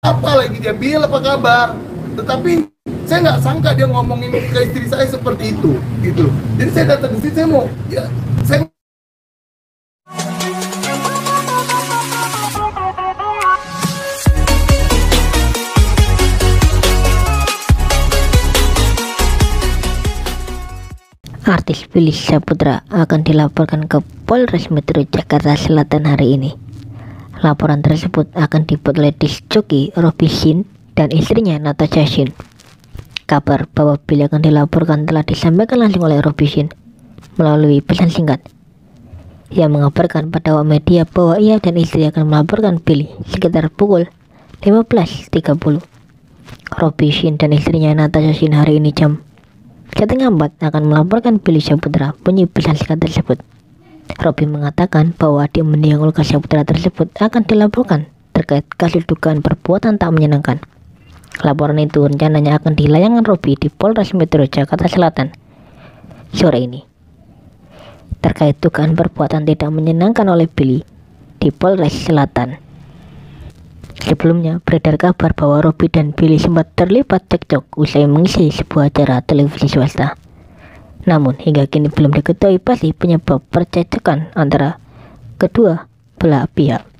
apa lagi dia, Bil apa kabar, tetapi saya nggak sangka dia ngomongin ke istri saya seperti itu gitu. Jadi saya datang ke sini, saya mau ya, saya Artis Billy Syahputra akan dilaporkan ke Polres Metro Jakarta Selatan hari ini. Laporan tersebut akan dibuat oleh disc joki Robby Shin dan istrinya Natasha Shin. Kabar bahwa Billy akan dilaporkan telah disampaikan langsung oleh Robby Shin melalui pesan singkat. Ia mengabarkan pada awak media bahwa ia dan istri akan melaporkan Billy sekitar pukul 15.30. Robby Shin dan istrinya Natasha Shin hari ini jam 3:30 akan melaporkan Billy Syahputra, bunyi pesan singkat tersebut. Robby mengatakan bahwa dia mendiang Olga Syahputra tersebut akan dilaporkan terkait kasus dugaan perbuatan tak menyenangkan. Laporan itu rencananya akan dilayangkan Robby di Polres Metro Jakarta Selatan sore ini. Terkait dugaan perbuatan tidak menyenangkan oleh Billy di Polres Selatan. Sebelumnya beredar kabar bahwa Robby dan Billy sempat terlibat cekcok usai mengisi sebuah acara televisi swasta. Namun hingga kini belum diketahui pasti penyebab percekcokan antara kedua belah pihak.